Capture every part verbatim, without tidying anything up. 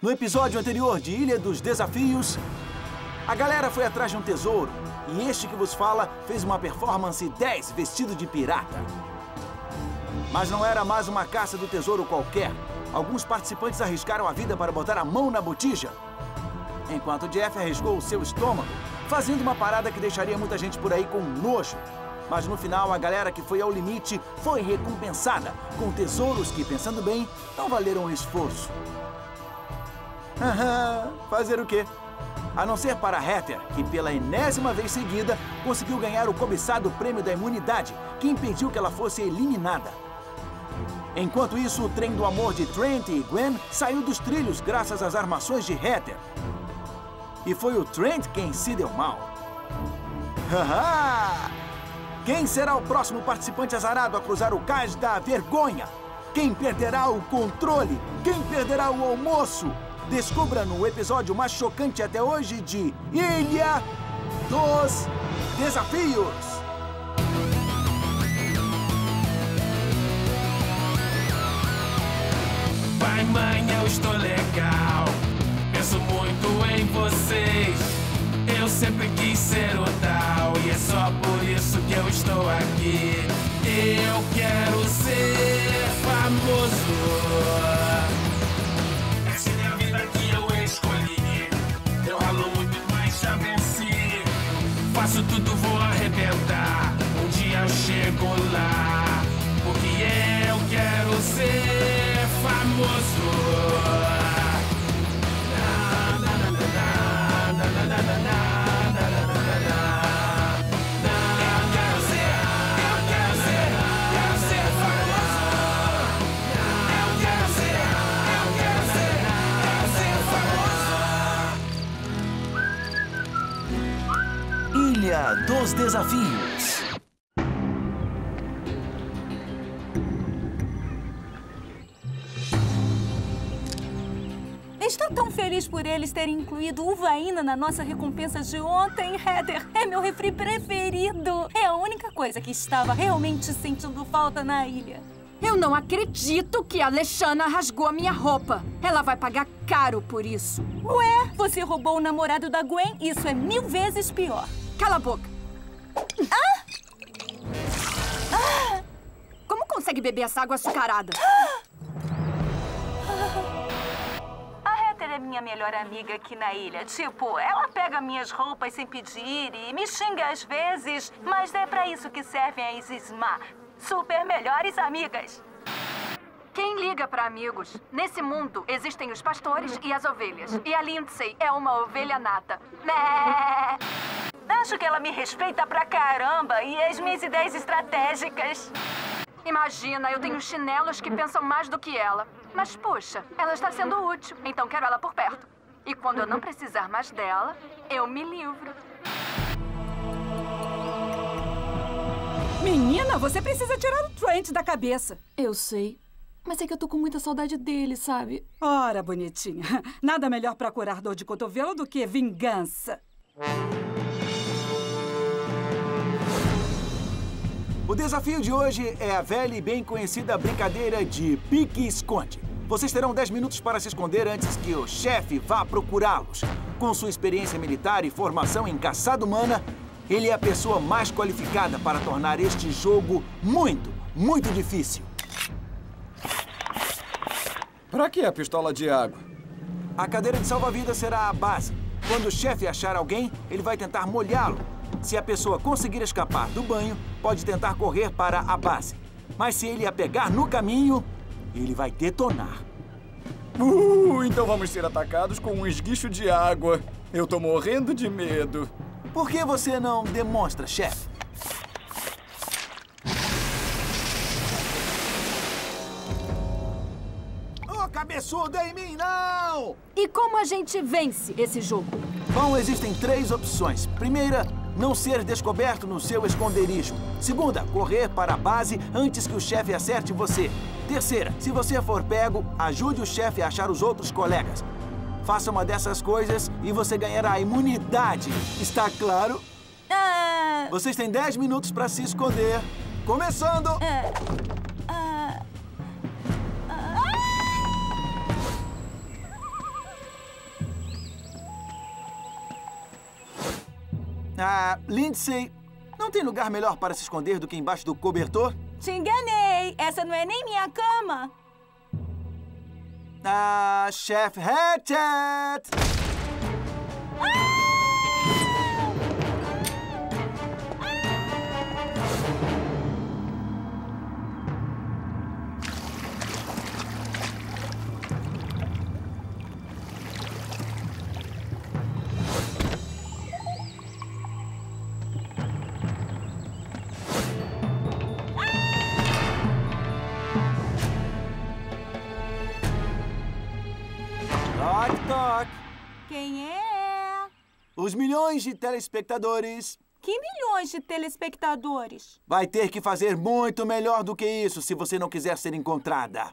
No episódio anterior de Ilha dos Desafios, a galera foi atrás de um tesouro e este que vos fala fez uma performance dez vestido de pirata. Mas não era mais uma caça do tesouro qualquer. Alguns participantes arriscaram a vida para botar a mão na botija, enquanto Jeff arriscou o seu estômago, fazendo uma parada que deixaria muita gente por aí com nojo. Mas no final, a galera que foi ao limite foi recompensada com tesouros que, pensando bem, não valeram o esforço. Aham, fazer o quê? A não ser para Heather, que pela enésima vez seguida conseguiu ganhar o cobiçado prêmio da imunidade, que impediu que ela fosse eliminada. Enquanto isso, o trem do amor de Trent e Gwen saiu dos trilhos graças às armações de Heather. E foi o Trent quem se deu mal. Haha! Quem será o próximo participante azarado a cruzar o cais da vergonha? Quem perderá o controle? Quem perderá o almoço? Descubra no episódio mais chocante até hoje de Ilha dos Desafios. Pai, mãe, eu estou legal. Penso muito em vocês. Eu sempre quis ser o tal e é só por isso que eu estou aqui. Eu quero ser famoso. Essa é a vida que eu escolhi. Eu ralo muito, mas já venci. Faço tudo, vou arrebentar. Um dia eu chego lá. Porque eu quero ser famoso. Ilha dos Desafios. Estou tão feliz por eles terem incluído uvaína na nossa recompensa de ontem, Heather. É meu refri preferido. É a única coisa que estava realmente sentindo falta na ilha. Eu não acredito que a Alexandra rasgou a minha roupa. Ela vai pagar caro por isso. Ué, você roubou o namorado da Gwen? Isso é mil vezes pior. Cala a boca. Ah! Ah! Como consegue beber essa água açucarada? A Heather é minha melhor amiga aqui na ilha. Tipo, ela pega minhas roupas sem pedir e me xinga às vezes. Mas é pra isso que servem as S M A. Super melhores amigas. Quem liga pra amigos? Nesse mundo existem os pastores e as ovelhas. E a Lindsay é uma ovelha nata. Né? Acho que ela me respeita pra caramba e as minhas ideias estratégicas. Imagina, eu tenho chinelos que pensam mais do que ela. Mas, puxa, ela está sendo útil, então quero ela por perto. E quando eu não precisar mais dela, eu me livro. Menina, você precisa tirar o Trent da cabeça. Eu sei, mas é que eu tô com muita saudade dele, sabe? Ora, bonitinha, nada melhor pra curar dor de cotovelo do que vingança. O desafio de hoje é a velha e bem conhecida brincadeira de pique-esconde. Vocês terão dez minutos para se esconder antes que o chefe vá procurá-los. Com sua experiência militar e formação em caçada humana, ele é a pessoa mais qualificada para tornar este jogo muito, muito difícil. Pra que a pistola de água? A cadeira de salva-vidas será a base. Quando o chefe achar alguém, ele vai tentar molhá-lo. Se a pessoa conseguir escapar do banho, pode tentar correr para a base. Mas se ele a pegar no caminho, ele vai detonar. Uh, então vamos ser atacados com um esguicho de água. Eu tô morrendo de medo. Por que você não demonstra, chefe? Ô, cabeçudo em mim, não! E como a gente vence esse jogo? Bom, existem três opções. Primeira, não ser descoberto no seu esconderijo. Segunda, correr para a base antes que o chefe acerte você. Terceira, se você for pego, ajude o chefe a achar os outros colegas. Faça uma dessas coisas e você ganhará a imunidade. Está claro? Ah, Vocês têm dez minutos para se esconder. Começando! ah, ah, ah. Ah, Lindsay, não tem lugar melhor para se esconder do que embaixo do cobertor? Te enganei. Essa não é nem minha cama. Ah, Chef Hatchet! Toc, toc. Quem é? Os milhões de telespectadores. Que milhões de telespectadores? Vai ter que fazer muito melhor do que isso se você não quiser ser encontrada.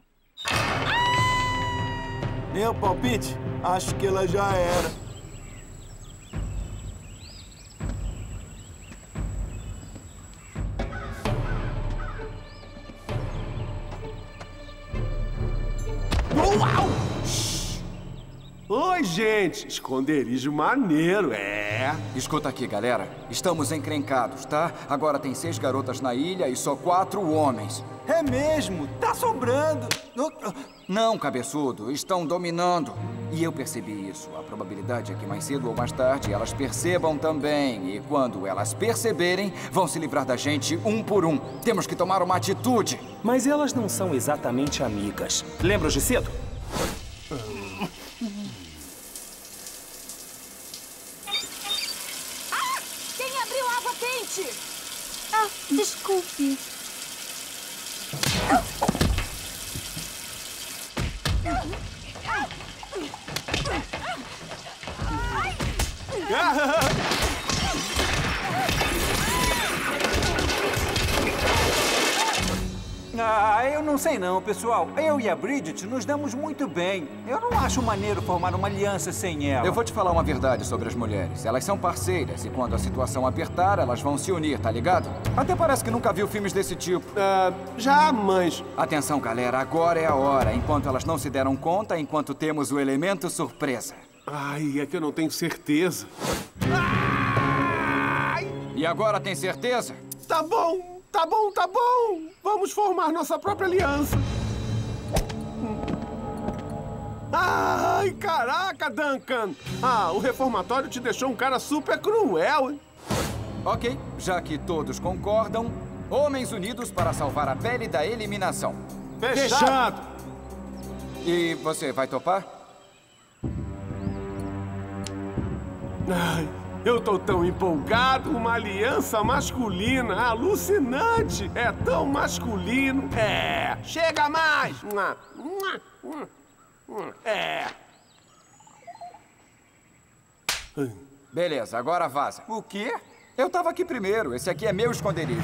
Meu palpite? Acho que ela já era. Uau! Oi, gente! Esconderijo maneiro, é! Escuta aqui, galera. Estamos encrencados, tá? Agora tem seis garotas na ilha e só quatro homens. É mesmo? Tá sobrando. Não, cabeçudo. Estão dominando. E eu percebi isso. A probabilidade é que mais cedo ou mais tarde elas percebam também. E quando elas perceberem, vão se livrar da gente um por um. Temos que tomar uma atitude. Mas elas não são exatamente amigas. Lembra de cedo? Ah, desculpe. Ah, eu não sei não, pessoal. Eu e a Bridget nos damos muito bem. Eu não acho maneiro formar uma aliança sem ela. Eu vou te falar uma verdade sobre as mulheres. Elas são parceiras e quando a situação apertar, elas vão se unir, tá ligado? Até parece que nunca viu filmes desse tipo. Uh, já, mas... Atenção, galera. Agora é a hora. Enquanto elas não se deram conta, enquanto temos o elemento surpresa. Ai, é que eu não tenho certeza. Ai! E agora tem certeza? Tá bom. Tá bom, tá bom. Vamos formar nossa própria aliança. Ai, caraca, Duncan. Ah, o reformatório te deixou um cara super cruel, hein? Ok, já que todos concordam, homens unidos para salvar a pele da eliminação. Fechado. E você vai topar? Ai... Eu tô tão empolgado, uma aliança masculina, alucinante, é tão masculino. É, chega mais. É. Beleza, agora vaza. O quê? Eu tava aqui primeiro, esse aqui é meu esconderijo.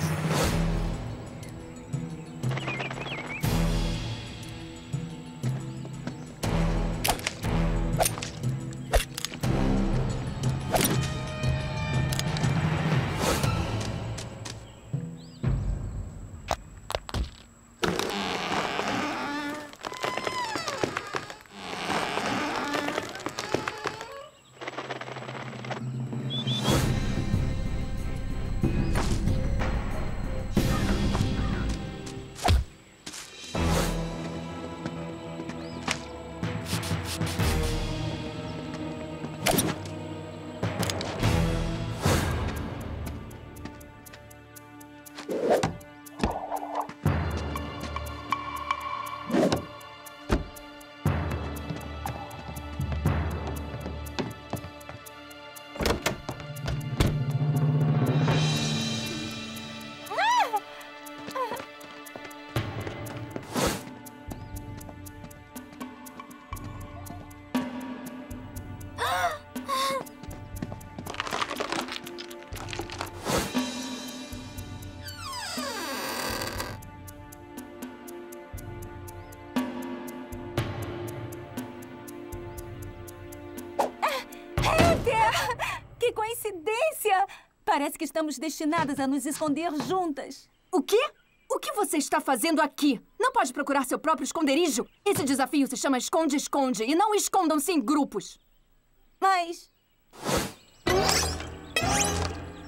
Que coincidência! Parece que estamos destinadas a nos esconder juntas. O quê? O que você está fazendo aqui? Não pode procurar seu próprio esconderijo? Esse desafio se chama esconde-esconde e não escondam-se em grupos. Mas...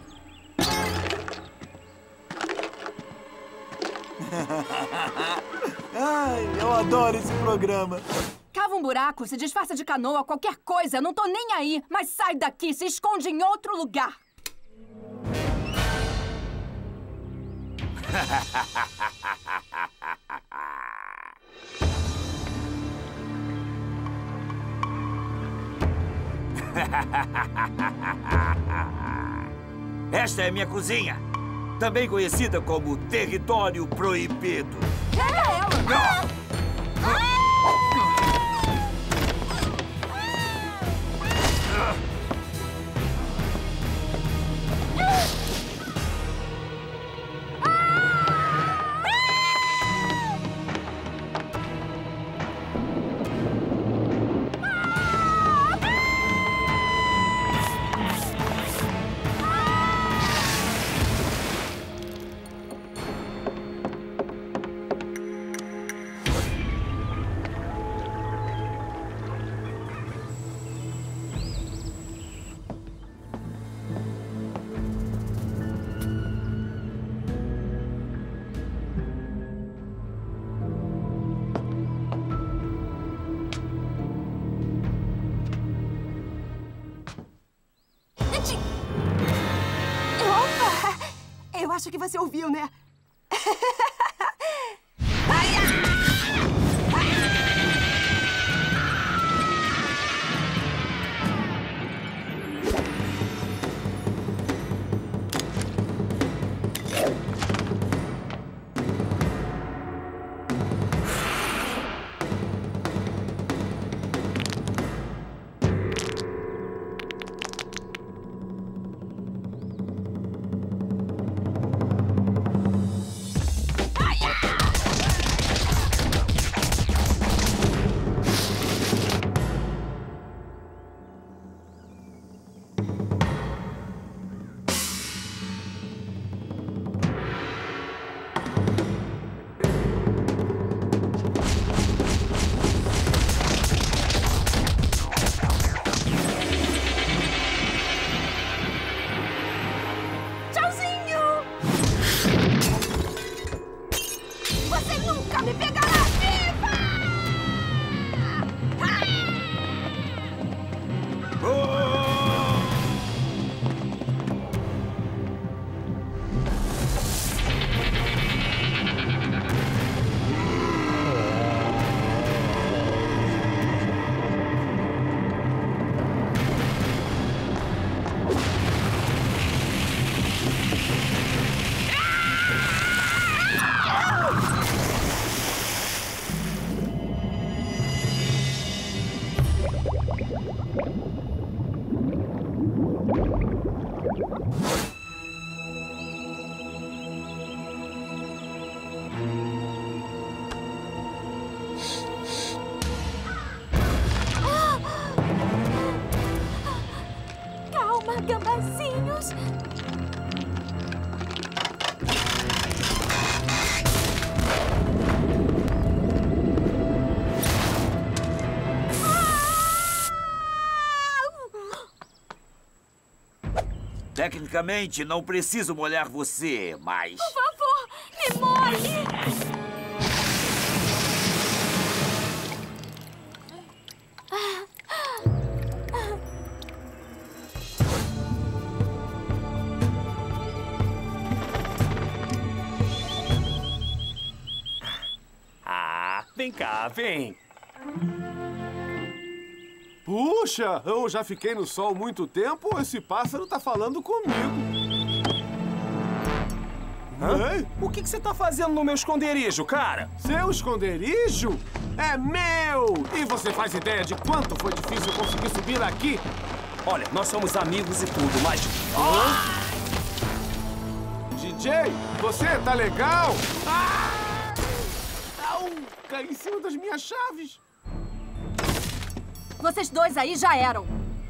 Ai, eu adoro esse programa. Cava um buraco, se disfarça de canoa, qualquer coisa. Eu não tô nem aí. Mas sai daqui, se esconde em outro lugar. Esta é minha cozinha, também conhecida como Território Proibido. Pega ela! Eu acho que você ouviu, né? Gambazinhos. Tecnicamente, não preciso molhar você, mas... Por favor, me molhe! Vem cá, vem. Puxa, eu já fiquei no sol muito tempo ou esse pássaro tá falando comigo? Hã? O que, que você tá fazendo no meu esconderijo, cara? Seu esconderijo? É meu! E você faz ideia de quanto foi difícil conseguir subir aqui? Olha, nós somos amigos e tudo, mas... Oh! D J, você tá legal? Ah! Caí em cima das minhas chaves. Vocês dois aí já eram.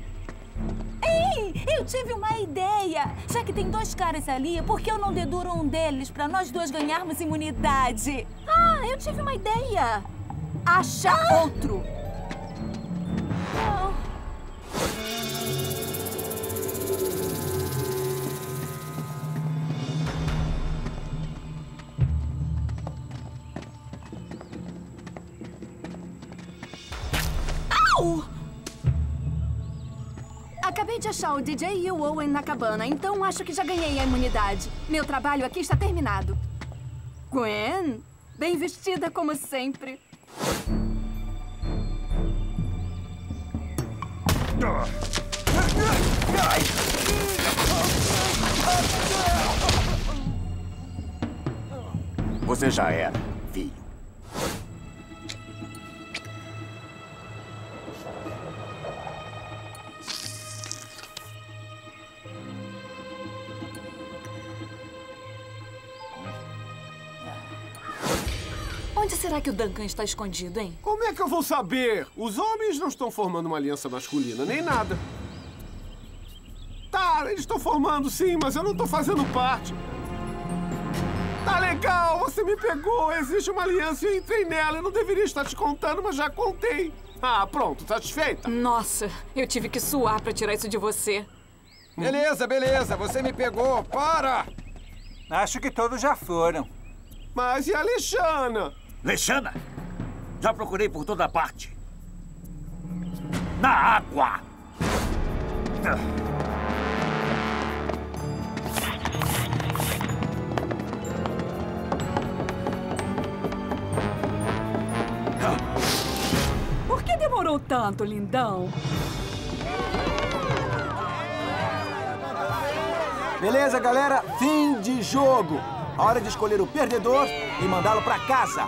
Ei, eu tive uma ideia. Já que tem dois caras ali, por que eu não deduro um deles pra nós dois ganharmos imunidade? Ah, eu tive uma ideia. Acha ah! outro. Oh. Uau! Acabei de achar o D J e o Owen na cabana, então acho que já ganhei a imunidade. Meu trabalho aqui está terminado. Gwen, bem vestida como sempre. Você já era, filho. Onde será que o Duncan está escondido, hein? Como é que eu vou saber? Os homens não estão formando uma aliança masculina, nem nada. Tá, eles estão formando sim, mas eu não estou fazendo parte. Tá legal, você me pegou. Existe uma aliança e eu entrei nela. Eu não deveria estar te contando, mas já contei. Ah, pronto, satisfeita? Nossa, eu tive que suar pra tirar isso de você. Beleza, beleza, você me pegou. Para! Acho que todos já foram. Mas e a Leshana? Leshana? Já procurei por toda parte. Na água! Por que demorou tanto, lindão? Beleza, galera? Fim de jogo. Hora de escolher o perdedor e mandá-lo pra casa.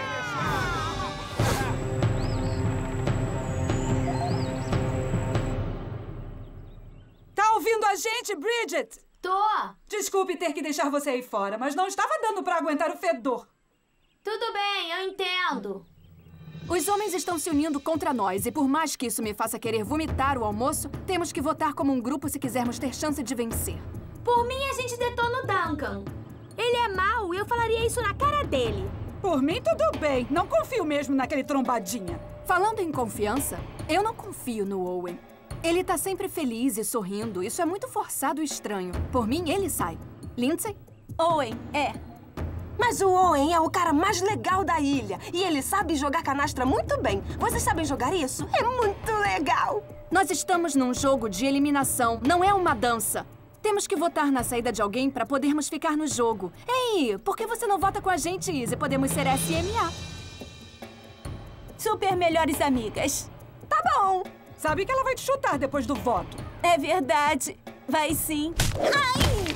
Tá ouvindo a gente, Bridget? Tô. Desculpe ter que deixar você aí fora, mas não estava dando pra aguentar o fedor. Tudo bem, eu entendo. Os homens estão se unindo contra nós e por mais que isso me faça querer vomitar o almoço, temos que votar como um grupo se quisermos ter chance de vencer. Por mim, a gente detona o Duncan. Ele é mau e eu falaria isso na cara dele. Por mim, tudo bem. Não confio mesmo naquele trombadinha. Falando em confiança, eu não confio no Owen. Ele tá sempre feliz e sorrindo. Isso é muito forçado e estranho. Por mim, ele sai. Lindsay? Owen, é. Mas o Owen é o cara mais legal da ilha. E ele sabe jogar canastra muito bem. Vocês sabem jogar isso? É muito legal. Nós estamos num jogo de eliminação, não é uma dança. Temos que votar na saída de alguém para podermos ficar no jogo. Ei, por que você não vota com a gente, Izzy? Podemos ser S M A. Super melhores amigas. Tá bom. Sabe que ela vai te chutar depois do voto. É verdade. Vai sim. Ai!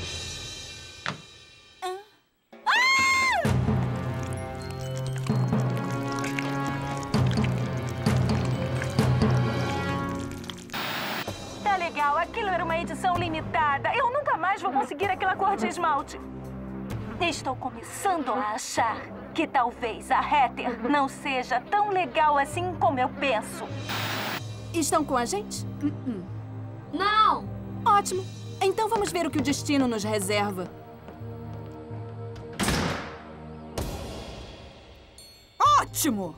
Ah! Ah! Tá legal, aquilo era uma edição limitada. Eu nunca mais vou conseguir aquela cor de esmalte. Estou começando a achar que talvez a Heather não seja tão legal assim como eu penso. Estão com a gente? Uh-uh. Não! Ótimo. Então vamos ver o que o destino nos reserva. Ótimo!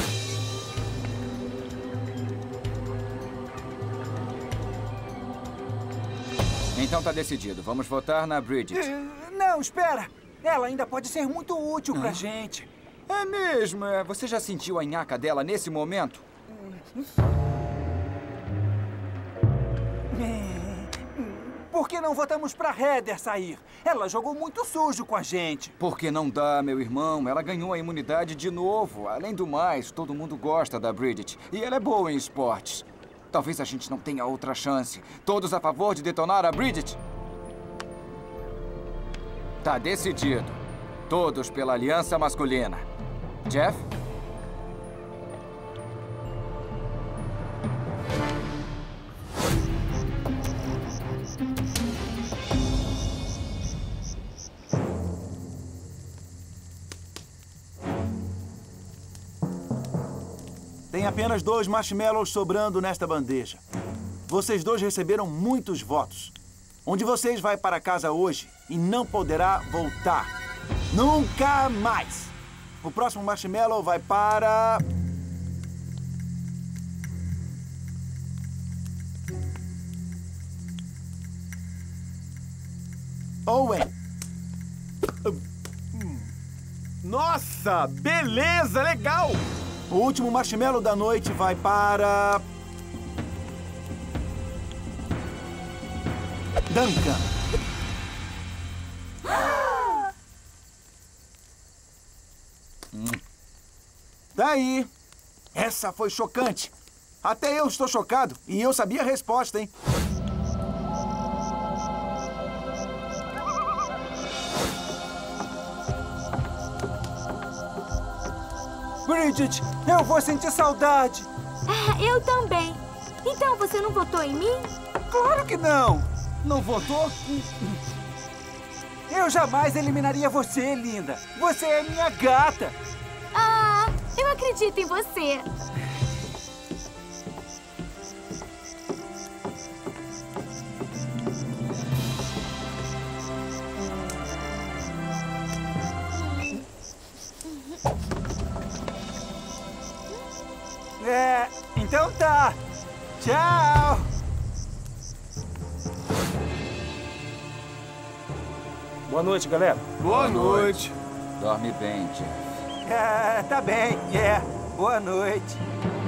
Então tá decidido. Vamos votar na Bridget. Não, espera. Ela ainda pode ser muito útil pra gente. É mesmo? É. Você já sentiu a nhaca dela nesse momento? Por que não votamos pra Heather sair? Ela jogou muito sujo com a gente. Porque não dá, meu irmão. Ela ganhou a imunidade de novo. Além do mais, todo mundo gosta da Bridget. E ela é boa em esportes. Talvez a gente não tenha outra chance. Todos a favor de detonar a Bridget? Tá decidido. Todos pela aliança masculina. Jeff? Tem apenas dois marshmallows sobrando nesta bandeja. Vocês dois receberam muitos votos. Um de vocês vai para casa hoje e não poderá voltar. Nunca mais! O próximo marshmallow vai para... Owen. Nossa, beleza, legal! O último marshmallow da noite vai para... Duncan. Daí. Essa foi chocante. Até eu estou chocado. E eu sabia a resposta, hein? Bridget, eu vou sentir saudade. Ah, eu também. Então você não votou em mim? Claro que não. Não votou? Eu jamais eliminaria você, linda. Você é minha gata. Ah, eu acredito em você. É, então tá. Tchau. Boa noite, galera. Boa noite. Dorme bem, Jeff. É, tá bem. É, boa noite.